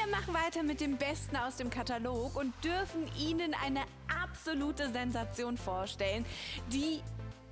machen weiter mit dem Besten aus dem Katalog und dürfen Ihnen eine absolute Sensation vorstellen, die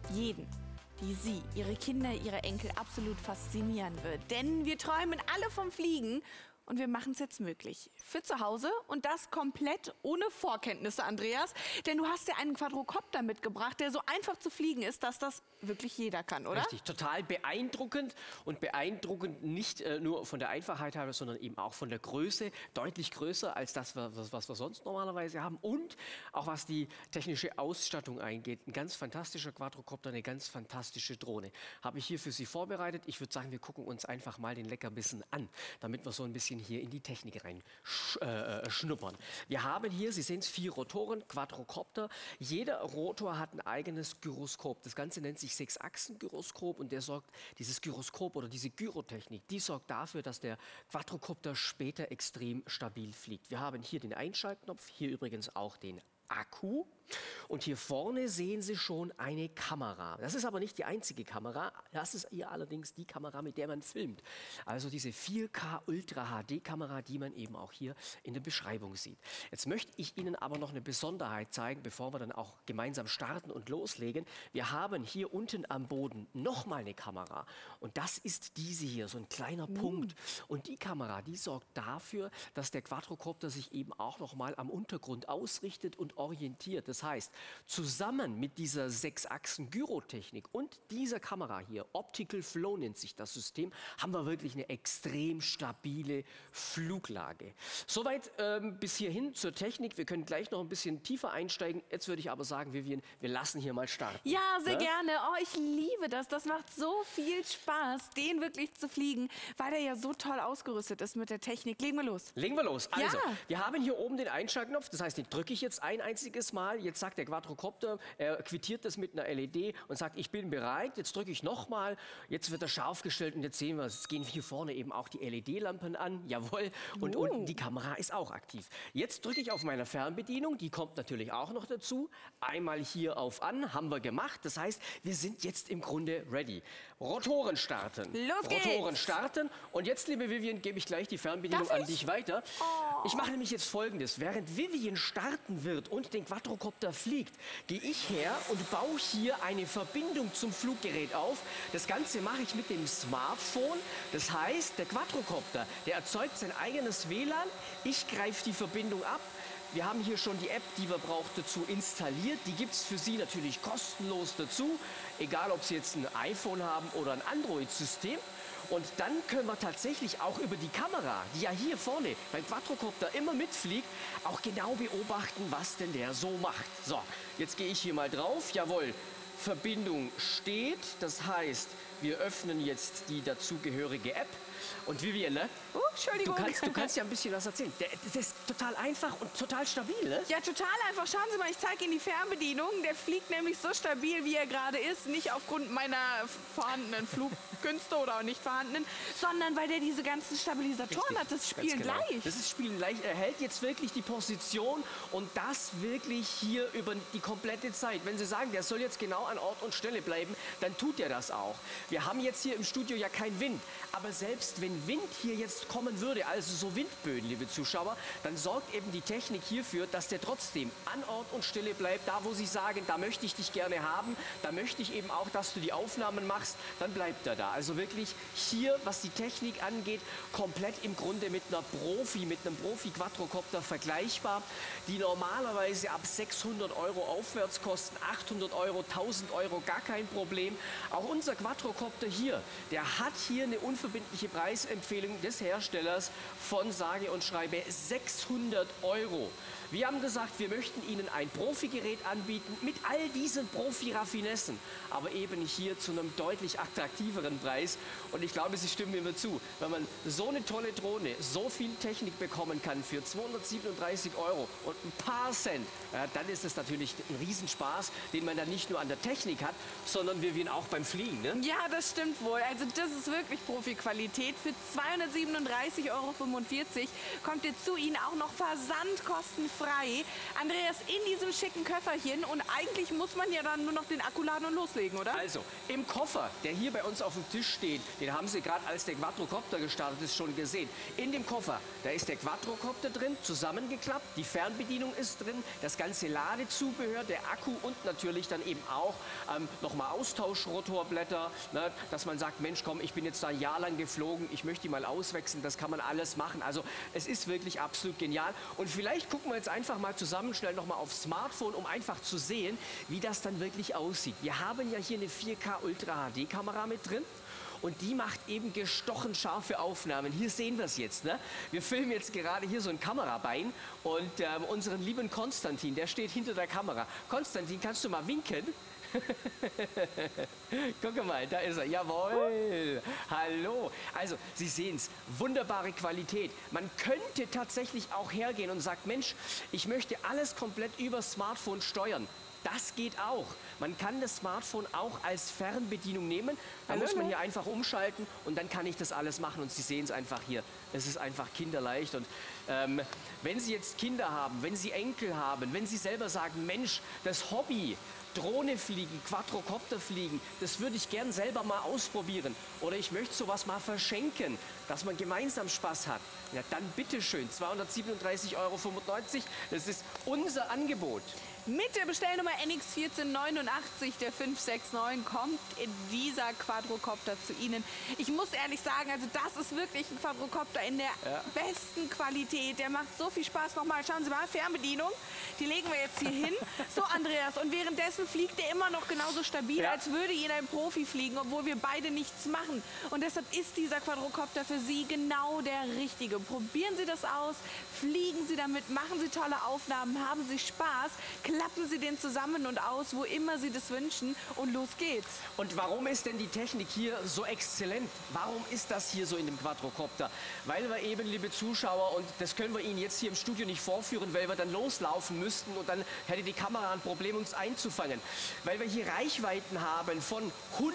Sie, Ihre Kinder, Ihre Enkel absolut faszinieren wird. Denn wir träumen alle vom Fliegen und wir machen es jetzt möglich. Für zu Hause und das komplett ohne Vorkenntnisse, Andreas. Denn du hast ja einen Quadrocopter mitgebracht, der so einfach zu fliegen ist, dass das wirklich jeder kann, oder? Richtig, total beeindruckend und beeindruckend nicht nur von der Einfachheit her, sondern eben auch von der Größe, deutlich größer als das, was wir sonst normalerweise haben und auch was die technische Ausstattung eingeht. Ein ganz fantastischer Quadrocopter, eine ganz fantastische Drohne. Habe ich hier für Sie vorbereitet. Ich würde sagen, wir gucken uns einfach mal den Leckerbissen an, damit wir so ein bisschen hier in die Technik rein schnuppern. Wir haben hier, Sie sehen es, 4 Rotoren, Quadrocopter. Jeder Rotor hat ein eigenes Gyroskop. Das Ganze nennt sich 6-Achsen-Gyroskop und dieses Gyroskop oder diese Gyrotechnik, die sorgt dafür, dass der Quadrocopter später extrem stabil fliegt. Wir haben hier den Einschaltknopf, hier übrigens auch den Akku. Und hier vorne sehen Sie schon eine Kamera. Das ist aber nicht die einzige Kamera. Das ist hier allerdings die Kamera, mit der man filmt. Also diese 4K Ultra HD Kamera, die man eben auch hier in der Beschreibung sieht. Jetzt möchte ich Ihnen aber noch eine Besonderheit zeigen, bevor wir dann auch gemeinsam starten und loslegen. Wir haben hier unten am Boden nochmal eine Kamera. Und das ist diese hier, so ein kleiner Punkt. Und die Kamera, die sorgt dafür, dass der Quadrocopter sich eben auch nochmal am Untergrund ausrichtet und orientiert. Das heißt, zusammen mit dieser 6-Achsen-Gyrotechnik und dieser Kamera hier, Optical Flow nennt sich das System, haben wir wirklich eine extrem stabile Fluglage. Soweit bis hierhin zur Technik. Wir können gleich noch ein bisschen tiefer einsteigen. Jetzt würde ich aber sagen, Vivian, wir lassen hier mal starten. Ja, sehr gerne. Oh, ich liebe das. Das macht so viel Spaß, den wirklich zu fliegen, weil er ja so toll ausgerüstet ist mit der Technik. Legen wir los. Legen wir los. Also, Ja. wir haben hier oben den Einschaltknopf. Das heißt, den drücke ich jetzt ein einziges Mal. Jetzt sagt der Quadrocopter, er quittiert das mit einer LED und sagt, ich bin bereit. Jetzt drücke ich nochmal. Jetzt wird er scharf gestellt und jetzt sehen wir, es gehen hier vorne eben auch die LED-Lampen an. Jawohl. Und unten die Kamera ist auch aktiv. Jetzt drücke ich auf meine Fernbedienung. Die kommt natürlich auch noch dazu. Einmal hier auf an, haben wir gemacht. Das heißt, wir sind jetzt im Grunde ready. Rotoren starten. Los geht's. Rotoren starten. Und jetzt, liebe Vivian, gebe ich gleich die Fernbedienung Darf an ich? dich weiter. Oh. Ich mache nämlich jetzt Folgendes. Während Vivian starten wird und den Quadrocopter fliegt, gehe ich her und baue hier eine Verbindung zum Fluggerät auf. Das Ganze mache ich mit dem Smartphone. Das heißt, der Quadrocopter, der erzeugt sein eigenes WLAN. Ich greife die Verbindung ab. Wir haben hier schon die App, die wir brauchen, dazu installiert. Die gibt es für Sie natürlich kostenlos dazu. Egal, ob Sie jetzt ein iPhone haben oder ein Android-System. Und dann können wir tatsächlich auch über die Kamera, die ja hier vorne beim Quadrocopter immer mitfliegt, auch genau beobachten, was denn der so macht. So, jetzt gehe ich hier mal drauf. Jawohl, Verbindung steht. Das heißt, wir öffnen jetzt die dazugehörige App. Und Vivian, ne? Entschuldigung. Du kannst ja ein bisschen was erzählen. Das ist total einfach und total stabil, ne? Ja, total einfach. Schauen Sie mal, ich zeige Ihnen die Fernbedienung. Der fliegt nämlich so stabil, wie er gerade ist. Nicht aufgrund meiner vorhandenen Flugkünste oder auch nicht vorhandenen, sondern weil der diese ganzen Stabilisatoren hat. Das Spielen Ganz genau. gleich. Das ist Spielen gleich. Er hält jetzt wirklich die Position und das wirklich hier über die komplette Zeit. Wenn Sie sagen, der soll jetzt genau an Ort und Stelle bleiben, dann tut er das auch. Wir haben jetzt hier im Studio ja keinen Wind, aber selbst wenn Wind hier jetzt kommen würde, also so Windböen, liebe Zuschauer, dann sorgt eben die Technik hierfür, dass der trotzdem an Ort und Stelle bleibt. Da, wo Sie sagen, da möchte ich dich gerne haben, da möchte ich eben auch, dass du die Aufnahmen machst, dann bleibt er da. Also wirklich hier, was die Technik angeht, komplett im Grunde mit einem Profi-Quadrocopter vergleichbar, die normalerweise ab 600 € aufwärts kosten, 800 €, 1000 €, gar kein Problem. Auch unser Quadrocopter hier, der hat hier eine unverbindliche Preisempfehlung des Herstellers von sage und schreibe 600 €. Wir haben gesagt, wir möchten Ihnen ein Profi-Gerät anbieten mit all diesen Profi-Raffinessen, aber eben hier zu einem deutlich attraktiveren Preis. Und ich glaube, Sie stimmen mir zu, wenn man so eine tolle Drohne, so viel Technik bekommen kann für 237 € und ein paar Cent, dann ist es natürlich ein Riesenspaß, den man dann nicht nur an der Technik hat, sondern wir auch beim Fliegen. Ne? Ja, das stimmt wohl. Also das ist wirklich Profi-Qualität. Für 237,45 € kommt ihr zu Ihnen auch noch versandkostenfrei frei. Andreas, in diesem schicken Köfferchen. Und eigentlich muss man ja dann nur noch den Akku laden und loslegen, oder? Also, im Koffer, der hier bei uns auf dem Tisch steht, den haben Sie gerade, als der Quadrocopter gestartet ist, schon gesehen. In dem Koffer, da ist der Quadrocopter drin, zusammengeklappt, die Fernbedienung ist drin, das ganze Ladezubehör, der Akku und natürlich dann eben auch nochmal Austauschrotorblätter, ne, dass man sagt, Mensch, komm, ich bin jetzt da ein Jahr lang geflogen, ich möchte die mal auswechseln, das kann man alles machen. Also es ist wirklich absolut genial. Und vielleicht gucken wir jetzt einfach mal zusammen schnell nochmal aufs Smartphone, um einfach zu sehen, wie das dann wirklich aussieht. Wir haben ja hier eine 4K Ultra HD Kamera mit drin. Und die macht eben gestochen scharfe Aufnahmen. Hier sehen wir es jetzt. Ne? Wir filmen jetzt gerade hier so ein Kamerabein. Und unseren lieben Konstantin, der steht hinter der Kamera. Konstantin, kannst du mal winken? Guck mal, da ist er. Jawohl. Hallo. Also, Sie sehen es. Wunderbare Qualität. Man könnte tatsächlich auch hergehen und sagt, Mensch, ich möchte alles komplett über Smartphone steuern. Das geht auch. Man kann das Smartphone auch als Fernbedienung nehmen. Da muss man hier einfach umschalten und dann kann ich das alles machen. Und Sie sehen es einfach hier. Es ist einfach kinderleicht. Und wenn Sie jetzt Kinder haben, wenn Sie Enkel haben, wenn Sie selber sagen, Mensch, das Hobby, Drohne fliegen, Quadrocopter fliegen, das würde ich gern selber mal ausprobieren. Oder ich möchte sowas mal verschenken, dass man gemeinsam Spaß hat. Ja, dann bitteschön, 237,95 €. Das ist unser Angebot. Mit der Bestellnummer NX1489 der 569 kommt dieser Quadrocopter zu Ihnen. Ich muss ehrlich sagen, also das ist wirklich ein Quadrocopter in der besten Qualität. Der macht so viel Spaß. Nochmal, schauen Sie mal, Fernbedienung, die legen wir jetzt hier hin. So, Andreas, und währenddessen fliegt er immer noch genauso stabil, als würde ihn ein Profi fliegen, obwohl wir beide nichts machen. Und deshalb ist dieser Quadrocopter für Sie genau der richtige. Probieren Sie das aus, fliegen Sie damit, machen Sie tolle Aufnahmen, haben Sie Spaß. Klappen Sie den zusammen und aus, wo immer Sie das wünschen, und los geht's. Und warum ist denn die Technik hier so exzellent? Warum ist das hier so in dem Quadrocopter? Weil wir eben, liebe Zuschauer, und das können wir Ihnen jetzt hier im Studio nicht vorführen, weil wir dann loslaufen müssten und dann hätte die Kamera ein Problem, uns einzufangen. Weil wir hier Reichweiten haben von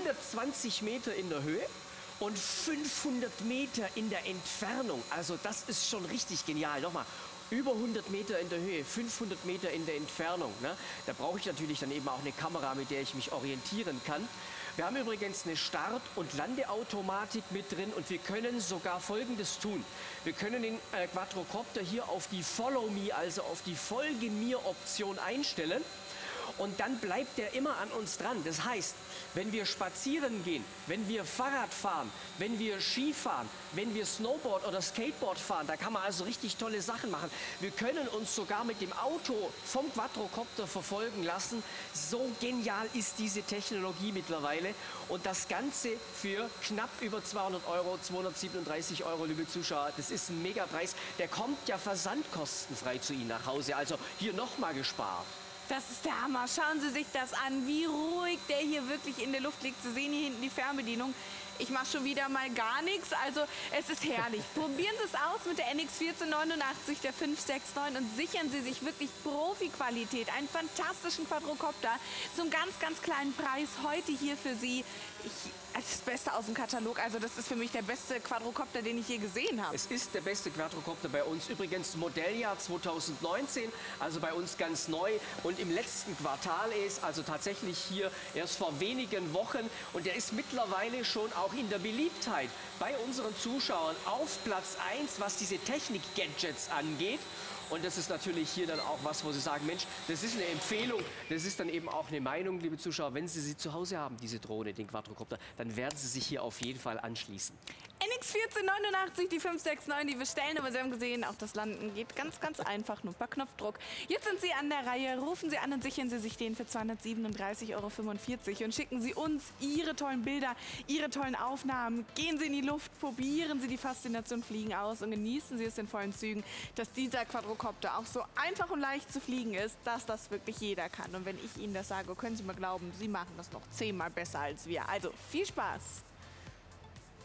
120 Meter in der Höhe und 500 Meter in der Entfernung. Also das ist schon richtig genial. Nochmal. Über 100 Meter in der Höhe, 500 Meter in der Entfernung. Ne? Da brauche ich natürlich dann eben auch eine Kamera, mit der ich mich orientieren kann. Wir haben übrigens eine Start- und Landeautomatik mit drin und wir können sogar Folgendes tun. Wir können den Quadrocopter hier auf die Follow Me, also auf die Folge mir Option einstellen. Und dann bleibt der immer an uns dran. Das heißt, wenn wir spazieren gehen, wenn wir Fahrrad fahren, wenn wir Ski fahren, wenn wir Snowboard oder Skateboard fahren, da kann man also richtig tolle Sachen machen. Wir können uns sogar mit dem Auto vom Quadrocopter verfolgen lassen. So genial ist diese Technologie mittlerweile. Und das Ganze für knapp über 200 €, 237 €, liebe Zuschauer. Das ist ein Megapreis. Der kommt ja versandkostenfrei zu Ihnen nach Hause. Also hier nochmal gespart. Das ist der Hammer. Schauen Sie sich das an, wie ruhig der hier wirklich in der Luft liegt. Sie sehen hier hinten die Fernbedienung. Ich mache schon wieder mal gar nichts. Also es ist herrlich. Probieren Sie es aus mit der NX1489 der 569 und sichern Sie sich wirklich Profi-Qualität, einen fantastischen Quadrocopter zum ganz, ganz kleinen Preis heute hier für Sie. Das Beste aus dem Katalog. Also das ist für mich der beste Quadrocopter, den ich je gesehen habe. Es ist der beste Quadrocopter bei uns. Übrigens Modelljahr 2019, also bei uns ganz neu. Und im letzten Quartal ist also tatsächlich hier erst vor wenigen Wochen. Und der ist mittlerweile schon auch in der Beliebtheit bei unseren Zuschauern auf Platz 1, was diese Technik-Gadgets angeht. Und das ist natürlich hier dann auch was, wo Sie sagen, Mensch, das ist eine Empfehlung, das ist dann eben auch eine Meinung, liebe Zuschauer. Wenn Sie sie zu Hause haben, diese Drohne, den Quadrocopter, dann werden Sie sich hier auf jeden Fall anschließen. NX1489, die 569, die bestellen, aber Sie haben gesehen, auch das Landen geht ganz, ganz einfach, nur per Knopfdruck. Jetzt sind Sie an der Reihe, rufen Sie an und sichern Sie sich den für 237,45 € und schicken Sie uns Ihre tollen Bilder, Ihre tollen Aufnahmen. Gehen Sie in die Luft, probieren Sie die Faszination Fliegen aus und genießen Sie es in vollen Zügen, dass dieser Quadrocopter auch so einfach und leicht zu fliegen ist, dass das wirklich jeder kann. Und wenn ich Ihnen das sage, können Sie mir glauben, Sie machen das noch 10-mal besser als wir. Also viel Spaß!